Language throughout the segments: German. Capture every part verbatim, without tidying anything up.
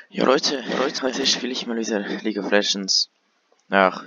Ja Leute, Leute, heute spiele ich mal wieder League of Legends. Nach,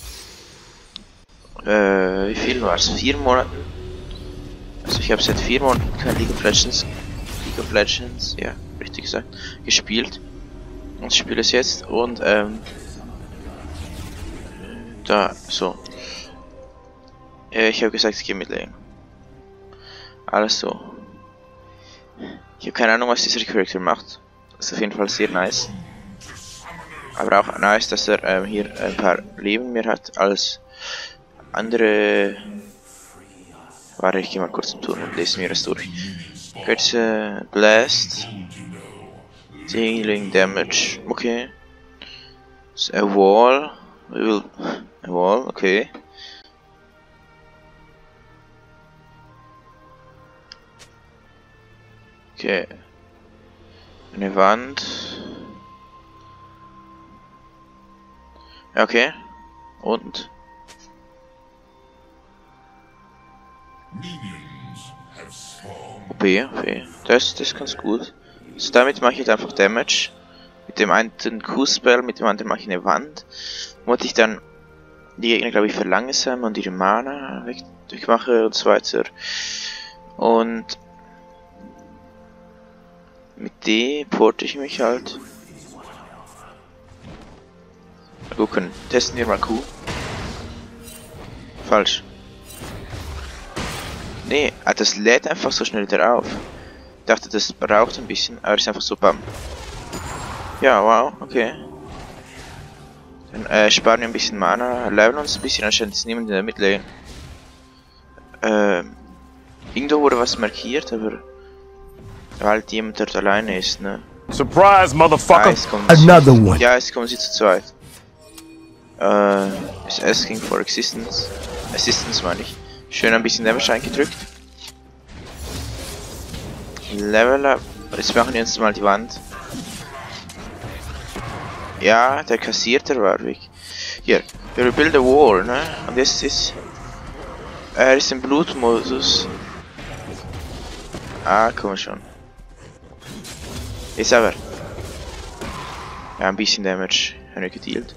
äh, wie viel war es? Vier Monaten? Also ich habe seit vier Monaten kein League of Legends, League of Legends, ja, richtig gesagt, gespielt. Und ich spiele es jetzt und, ähm, da, so. Äh, ich habe gesagt, ich gehe mit Lane. Alles so. Ich habe keine Ahnung, was dieser Charakter macht. Ist auf jeden Fall sehr nice. Aber auch nice, dass er ähm, hier ein paar Leben mehr hat als andere. Warte, ich gehe mal kurz zum Turm und lese mir das durch. Kurze Blast. Dealing Damage. Okay. So, a Wall. We will. A Wall, okay. Okay. Eine Wand. Okay. Und. O P, okay. Das, das ist ganz gut. So, damit mache ich jetzt einfach Damage. Mit dem einen Q-Spell, mit dem anderen mache ich eine Wand. Wo ich dann die Gegner, glaube ich, verlangsamen und ihre Mana weg wegmache und so weiter. Und mit D porte ich mich halt. Mal gucken, testen wir mal Q. Falsch. Nee, ah, das lädt einfach so schnell wieder auf. Ich dachte, das braucht ein bisschen, aber es ist einfach so bam. Ja, wow, okay. Dann äh, sparen wir ein bisschen Mana, leveln uns ein bisschen, anscheinend ist niemand in der Midlane. Ähm, irgendwo wurde was markiert, aber halt jemand dort alleine ist, ne? Surprise, motherfucker! Ah, Another one! Ja, es kommen sie zu zweit. Äh, ist asking for existence. Assistance meine ich. Schön ein bisschen Damage eingedrückt. Level up. Jetzt machen wir uns mal die Wand. Ja, der kassierte war weg. Hier, wir rebuild a wall, ne? Und jetzt ist. Er ist im Blutmodus. Ah, komm schon. Jetzt aber. Ja, ein bisschen Damage haben wir gedealt.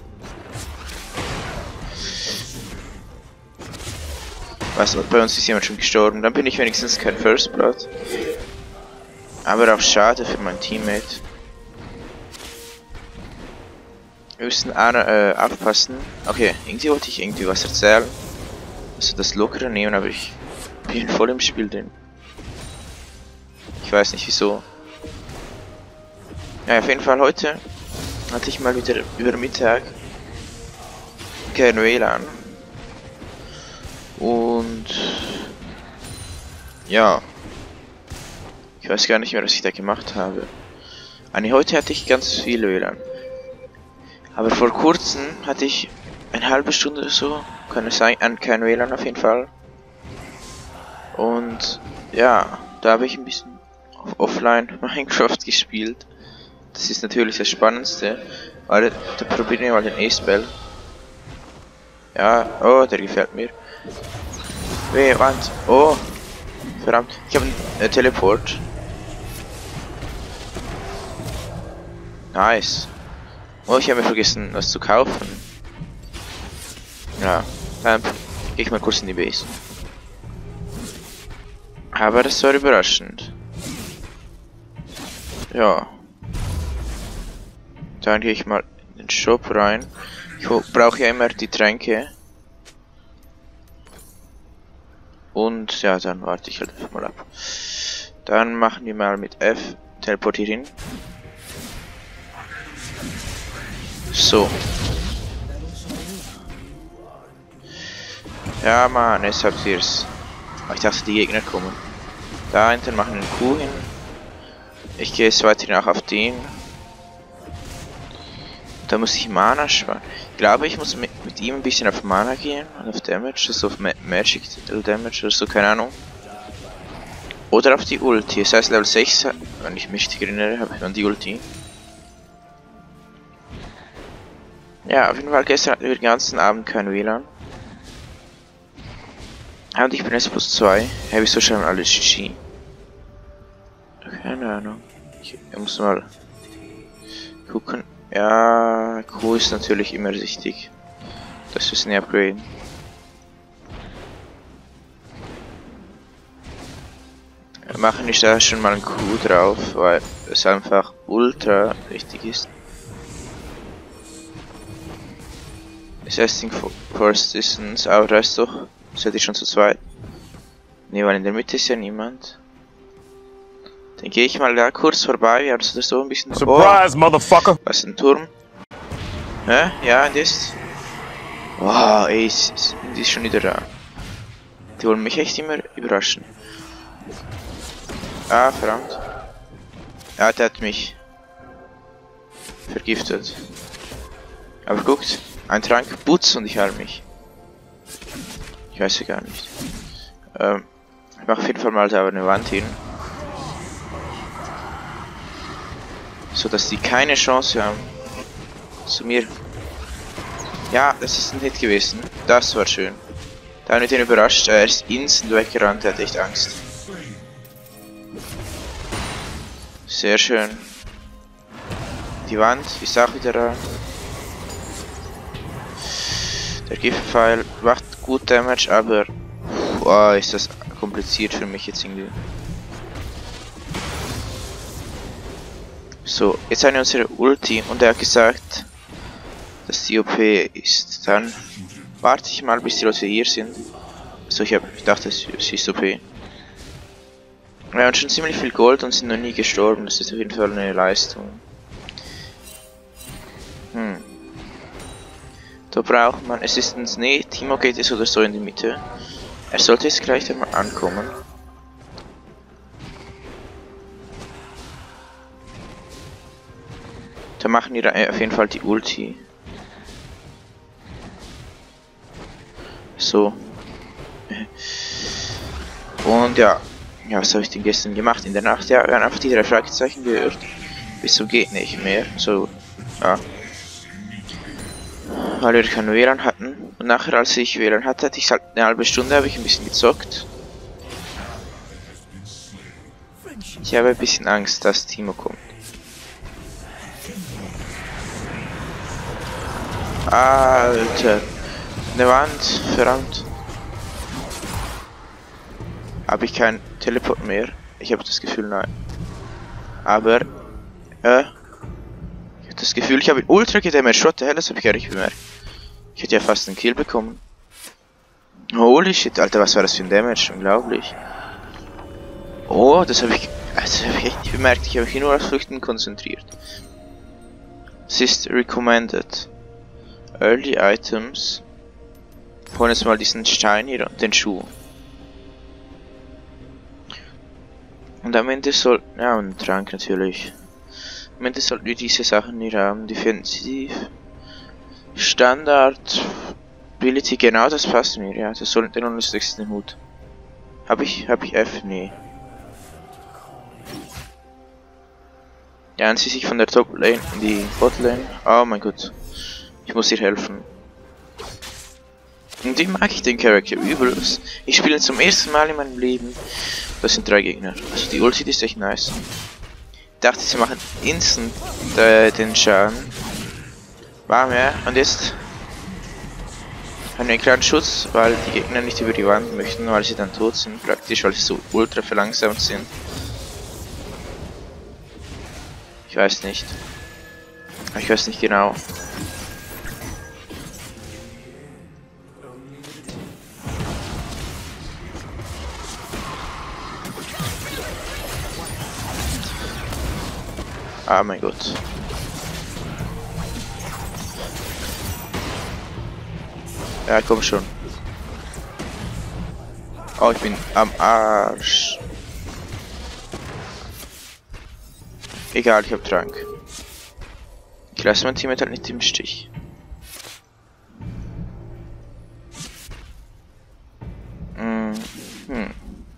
Weißt du, bei uns ist jemand schon gestorben. Dann bin ich wenigstens kein First Blood. Aber auch schade für mein Teammate. Wir müssen auch, äh, aufpassen. Okay, irgendwie wollte ich irgendwie was erzählen. Also das Lockere nehmen, aber ich bin voll im Spiel drin. Ich weiß nicht wieso. Ja, auf jeden Fall heute hatte ich mal wieder über Mittag kein W L A N. Und ja, ich weiß gar nicht mehr, was ich da gemacht habe. Eigentlich heute hatte ich ganz viel W L A N. Aber vor kurzem hatte ich eine halbe Stunde oder so, kann es sein, kein W L A N auf jeden Fall. Und ja, da habe ich ein bisschen auf Offline Minecraft gespielt. Das ist natürlich das Spannendste. Warte, da probieren wir mal den E-Spell. Ja, oh, der gefällt mir. Weh, Wand. Oh, verdammt. Ich habe einen äh, Teleport. Nice. Oh, ich habe mir vergessen, was zu kaufen. Ja, dann gehe ich mal kurz in die Base. Aber das war überraschend. Ja. Dann gehe ich mal in den Shop rein. Ich brauche ja immer die Tränke. Und ja, dann warte ich halt einfach mal ab. Dann machen wir mal mit F. Teleportieren. So. Ja, Mann, jetzt habt ihr's. Ich dachte, die Gegner kommen. Da hinten machen wir einen Q hin. Ich gehe jetzt weiter nach auf den. Da muss ich Mana sparen. Ich glaube, ich muss mit, mit ihm ein bisschen auf Mana gehen und auf Damage, also auf Ma Magic Damage oder so, keine Ahnung. Oder auf die Ulti. Das heißt Level sechs, wenn ich mich richtig erinnere, habe ich dann die Ulti. Ja, auf jeden Fall gestern hatten wir den ganzen Abend kein W L A N. Und ich bin jetzt plus zwei. Ja, wieso schreiben alle G G? Keine Ahnung. Ich muss mal Gucken. Ja, Q ist natürlich immer wichtig. Das ist ein Upgrade. Wir machen nicht da schon mal ein Q drauf, weil es einfach ultra wichtig ist. Assessing Force Distance, aber da ist doch, seid ihr schon zu zweit? Ne, weil in der Mitte ist ja niemand. Dann gehe ich mal da kurz vorbei, wir haben das so ein bisschen... Surprise, oh, motherfucker! was ist ein Turm? Hä? Ja, und ist... Wow, ey, die ist schon wieder da. Die wollen mich echt immer überraschen. Ah, verdammt. Ja, der hat mich vergiftet. Aber guckt, ein Trank, Putz und ich heile mich. Ich weiß ja gar nicht. Ähm, ich mache auf jeden Fall mal da eine Wand hin. So dass die keine Chance haben zu mir. Ja, das ist ein Hit gewesen. Das war schön. Da haben wir den überrascht. Er ist instant weggerannt, er hat echt Angst. Sehr schön. Die Wand ist auch wieder da. Der Giftpfeil macht gut Damage, aber wow, ist das kompliziert für mich jetzt irgendwie. So, jetzt haben wir unsere Ulti und er hat gesagt, dass die O P ist. Dann warte ich mal, bis die Leute hier sind. So, ich, hab, ich dachte, sie ist O P. Wir haben schon ziemlich viel Gold und sind noch nie gestorben. Das ist auf jeden Fall eine Leistung. Hm. Da braucht man Assistance. Nee, Timo geht jetzt oder so in die Mitte. Er sollte jetzt gleich einmal ankommen. Da machen wir auf jeden Fall die Ulti. So. Und ja. Ja, was habe ich denn gestern gemacht in der Nacht? Ja, wir haben einfach die drei Fragezeichen gehört. Bis zum geht nicht mehr. So, ja. Weil wir kein W L A N hatten. Und nachher, als ich W L A N hatte, hatte ich halt eine halbe Stunde, habe ich ein bisschen gezockt. Ich habe ein bisschen Angst, dass Timo kommt. Alter. Eine Wand, verdammt. Habe ich kein Teleport mehr? Ich habe das Gefühl, nein. Aber, äh, ich habe das Gefühl, ich habe ihn ultra gedamaged. What the hell, das habe ich gar nicht bemerkt. Ich hätte ja fast einen Kill bekommen. Holy shit, Alter, was war das für ein Damage? Unglaublich. Oh, das habe ich, das habe ich echt nicht bemerkt. Ich habe mich nur auf Flüchten konzentriert. Es ist recommended. Early Items. Holen jetzt mal diesen Stein hier und den Schuh. Und am Ende soll, ja, und Trank natürlich. Am Ende sollten wir diese Sachen hier haben. Defensiv. Standard. Ability, genau das passt mir, ja. Das soll den unlustigsten Hut. Hab ich, hab ich F? Nee. Ja, und sie sich von der Top Lane in die Bot Lane. Oh mein Gott. Ich muss ihr helfen. Und wie mag ich den Charakter übelst. Ich spiele ihn zum ersten Mal in meinem Leben. Das sind drei Gegner. Also die Ulti ist echt nice. Ich dachte, sie machen instant äh, den Schaden. Warm, ja. Und jetzt haben wir einen kleinen Schutz, weil die Gegner nicht über die Wand möchten, weil sie dann tot sind. Praktisch, weil sie so ultra verlangsamt sind. Ich weiß nicht. Ich weiß nicht genau. Ah mein Gott. Ja, komm schon. Oh, ich bin am Arsch. Egal, ich hab Trank. Ich lasse mein Team halt nicht im Stich. Mm, hm.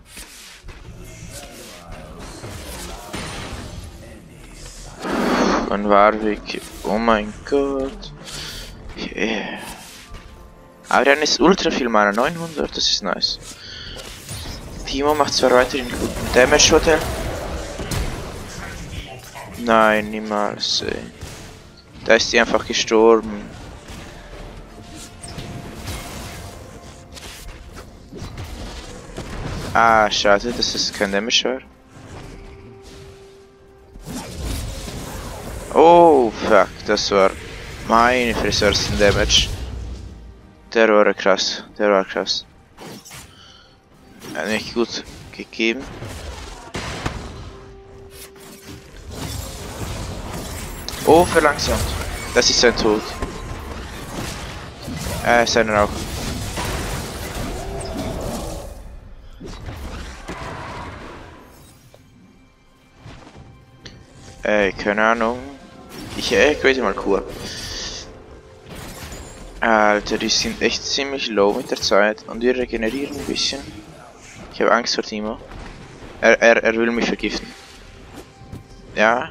Von Warwick. Oh mein Gott. Yeah. Aber dann ist ultra viel Mana. neunhundert, das ist nice. Timo macht zwar weiterhin guten Damage Hotel. Nein, niemals, ey. Da ist sie einfach gestorben. Ah, schade, dass es kein Damage war. Oh, fuck, das war meine Friseursten Damage. Der war krass, der war krass. Hat nicht gut gegeben. Oh, verlangsamt. Das ist sein Tod. Äh, seiner auch. Äh, keine Ahnung. Ich äh, grade mal Kur. Alter, die sind echt ziemlich low mit der Zeit und wir regenerieren ein bisschen. Ich habe Angst vor Timo. Er, er, er will mich vergiften. Ja.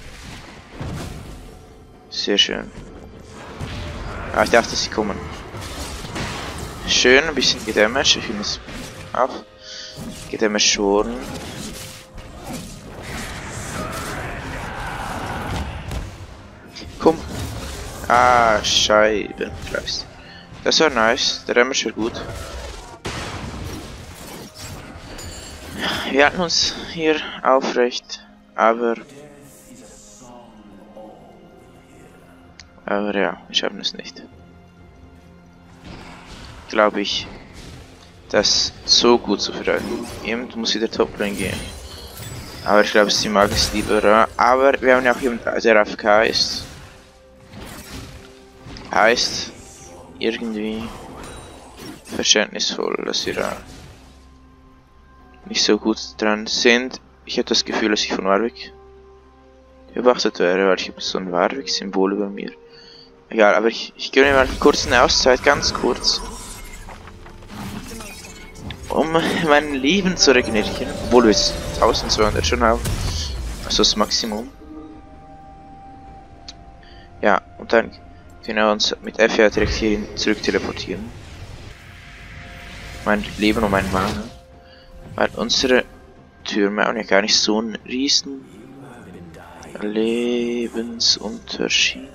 Sehr schön. Ah, ich dachte, sie kommen. Schön, ein bisschen gedamaged. Ich finde es auch. Gedamaged schon. Komm. Ah, Scheibenkreis. Das war nice. Der Damage war gut. Wir halten uns hier aufrecht, aber... Aber ja, wir schaffen es nicht. Glaube ich, das so gut zu verteidigen. Jemand muss wieder Toplane gehen. Aber ich glaube, sie mag es lieber. Aber wir haben ja auch jemanden, der A F K ist. Heißt irgendwie verständnisvoll, dass wir da nicht so gut dran sind. Ich habe das Gefühl, dass ich von Warwick beobachtet wäre, weil ich habe so ein Warwick-Symbol über mir. Egal, aber ich, ich gebe mir mal kurz eine Auszeit, ganz kurz. Um mein Leben zu regenerieren. Obwohl wir jetzt eintausendzweihundert schon haben. Also das Maximum. Ja, und dann können wir uns mit F ja direkt hierhin zurück teleportieren. Mein Leben und mein Mana. Weil unsere Türme haben ja gar nicht so einen riesen Lebensunterschied.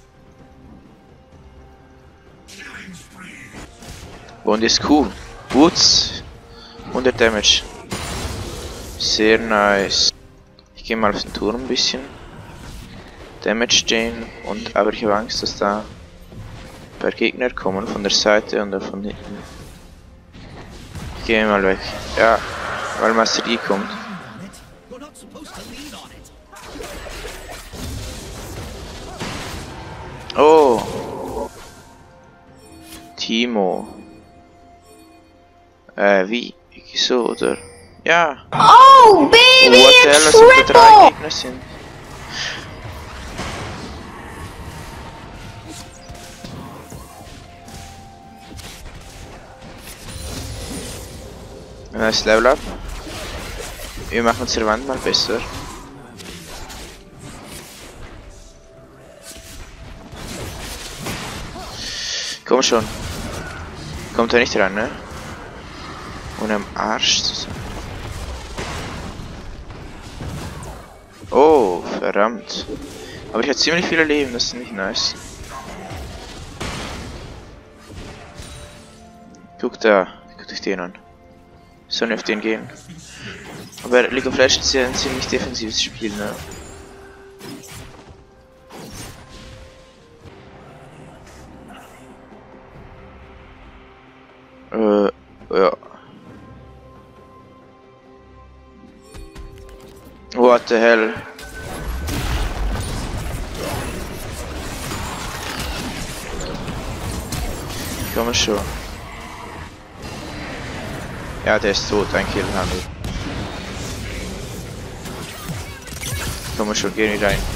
Und ist cool. Boots. hundert Damage. Sehr nice. Ich gehe mal auf den Turm ein bisschen. Damage den. Und aber ich habe Angst, dass da ein paar Gegner kommen von der Seite und von hinten. Ich gehe mal weg. Ja, weil Master Yi kommt. Oh. Timo. Äh, wie? So, oder? Ja. Oh, baby, What the hell, dass es da drei Gegner sind. Nice Level Up. Wir machen unsere Wand mal besser. Komm schon. Kommt er nicht ran, ne? Und am Arsch zu sein. Oh, verdammt. Aber ich habe ziemlich viele Leben, das ist nicht nice. Guck da, guck dich den an. Sollen wir auf den gehen? Aber League of Legends ist ja ein ziemlich defensives Spiel, ne? Äh, ja. What the hell? Komm schon. Ja, der ist tot, ein Kill haben wir. Komm schon, geh nicht rein.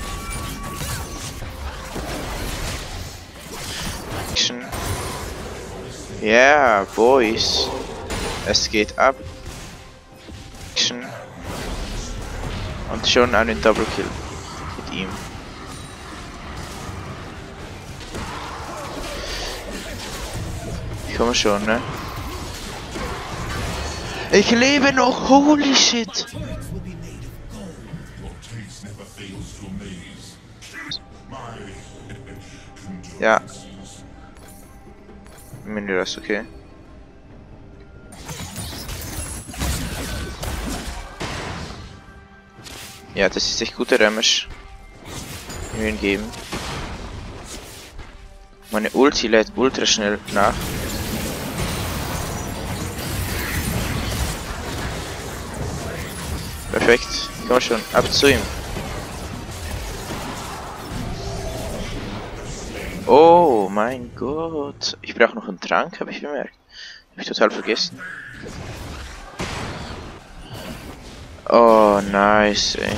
Action. Yeah, boys. Es geht ab. Action. Und schon einen Double Kill mit ihm. Ich komme schon, ne? Ich lebe noch, holy shit! My Ja. Mineras, okay. Ja, das ist echt guter Damage. Mühen geben. Meine Ulti lädt ultra schnell nach. Perfekt. Komm schon, ab zu ihm. Oh mein Gott. Ich brauche noch einen Trank, habe ich bemerkt. Habe ich total vergessen. Oh, nice, ey.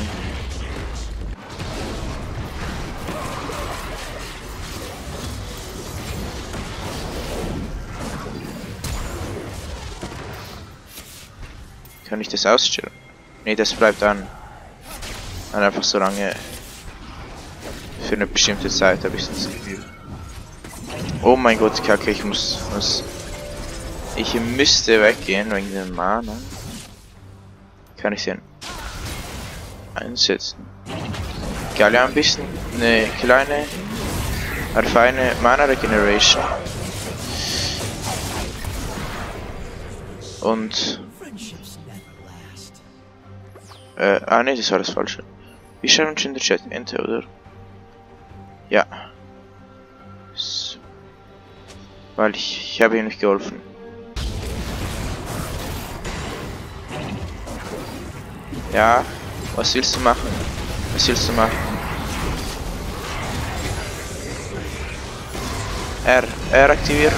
Kann ich das ausstellen? Ne, das bleibt an. Dann einfach so lange. Für eine bestimmte Zeit habe ich das Gefühl. Oh mein Gott, Kacke, ich muss, muss. Ich müsste weggehen wegen dem Mana. Kann ich den einsetzen? Geil, ja, ein bisschen eine kleine, aber feine Mana Regeneration. Und äh, ah ne, das war das Falsche. Wir schreiben schon in der Chat Enter, oder? Ja. So. Weil ich, ich habe ihm nicht geholfen. Ja, was willst du machen? Was willst du machen? R, R aktivieren.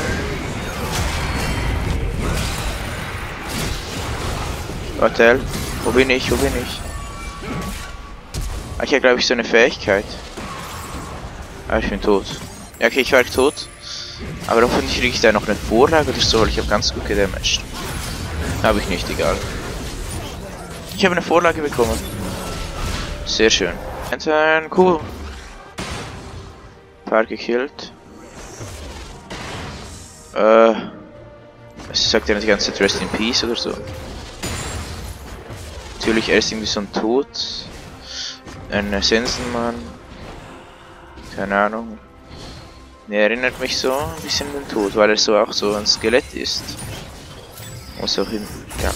Hotel. Wo bin ich? Wo bin ich? Ah, ich habe glaube ich so eine Fähigkeit. Ah, ich bin tot. Ja, okay, ich war tot. Aber hoffentlich kriege ich da noch eine Vorlage oder so, weil ich habe ganz gut gedamaged. Habe ich nicht, egal. Ich habe eine Vorlage bekommen. Sehr schön. Und ein cool. Paar gekillt. Äh. Was sagt er die ganze Zeit Rest in Peace oder so? Natürlich, er ist irgendwie so ein Tod. Ein Sensenmann. Keine Ahnung. Er erinnert mich so ein bisschen an den Tod, weil er so auch so ein Skelett ist. Was auch immer. Ja.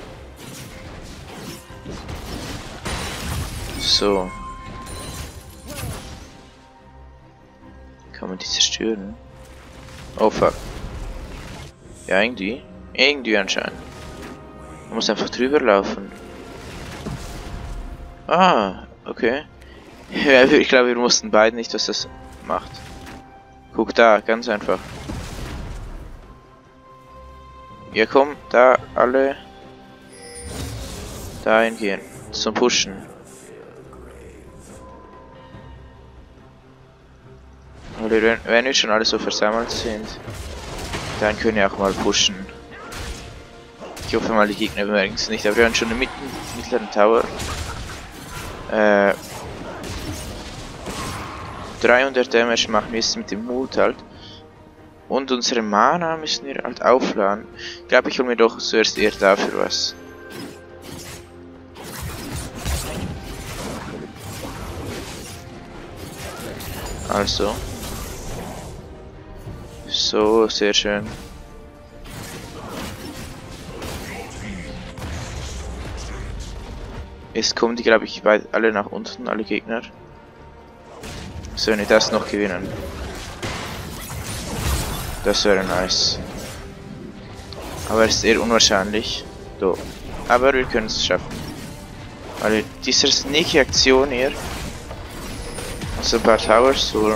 So. Kann man die zerstören? Oh fuck. Ja, irgendwie. Irgendwie anscheinend. Man muss einfach drüber laufen. Ah, okay. Ja, ich glaube, wir mussten beide nicht, was das macht. Guck da, ganz einfach. Ja, komm, da alle dahin gehen. Zum Pushen. Oder wenn wir schon alle so versammelt sind, dann können wir auch mal pushen. Ich hoffe mal, die Gegner bemerken es nicht, aber wir haben schon einen mitten, mittleren Tower. Äh, dreihundert Damage machen wir jetzt mit dem Mut halt. Und unsere Mana müssen wir halt aufladen. Ich glaube, ich hole mir doch zuerst eher dafür was. Also. So, sehr schön. Jetzt kommen die, glaube ich, beide alle nach unten, alle Gegner. So, wenn wir das noch gewinnen. Das wäre nice. Aber es ist eher unwahrscheinlich. So. Aber wir können es schaffen. Weil diese sneaky Aktion hier. Also ein paar Towers holen.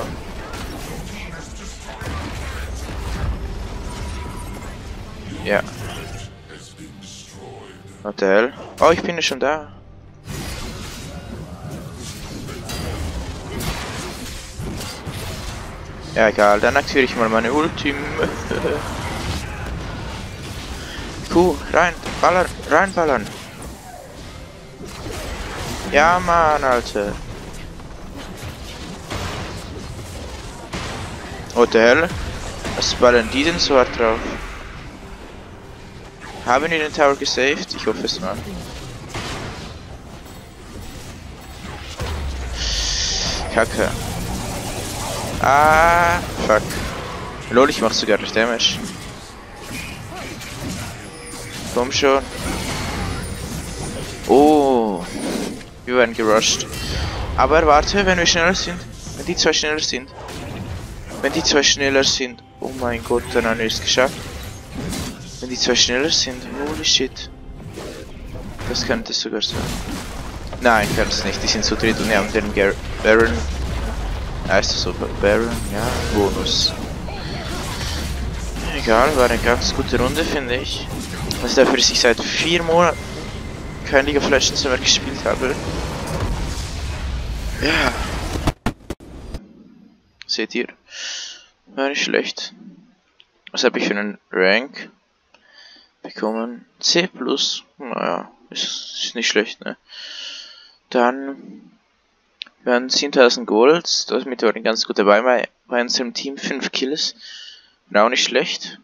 Ja. What the hell? Oh, ich bin ja schon da. Ja, egal, dann aktiviere ich mal meine Ulti. Cool, rein, ballern, reinballern. Ja, Mann, Alter. What the hell? Was ballern die denn so hart drauf? Haben wir den Tower gesaved? Ich hoffe es mal. Kacke. Ah, fuck. Lol, ich mach sogar nicht Damage. Komm schon. Oh. Wir werden gerusht. Aber warte, wenn wir schneller sind. Wenn die zwei schneller sind. Wenn die zwei schneller sind. Oh mein Gott, dann haben wir es geschafft. Wenn die zwei schneller sind. Holy shit. Das könnte sogar sein. Nein, kann es nicht. Die sind zu dritt und wir haben den Gar Baron. Heißt das so? Baron? Ja, Bonus. Egal, war eine ganz gute Runde, finde ich. Also dafür, dass ich seit vier Monaten kein League of Legends mehr gespielt habe. Ja. Seht ihr? War nicht schlecht. Was habe ich für einen Rank bekommen? C plus. Naja, ist, ist nicht schlecht, ne? Dann werden zehntausend Gold. Damit waren ganz gut dabei bei, bei unserem Team. fünf Kills. Auch nicht schlecht.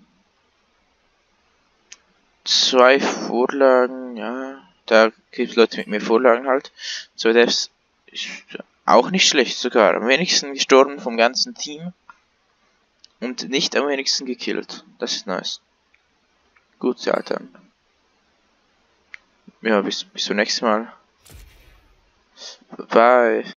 Zwei Vorlagen, ja. Da gibt es Leute mit mir Vorlagen halt. Zwei Devs ist auch nicht schlecht sogar. Am wenigsten gestorben vom ganzen Team. Und nicht am wenigsten gekillt. Das ist nice. Gut, ja dann. Ja, bis, bis zum nächsten Mal. Bye.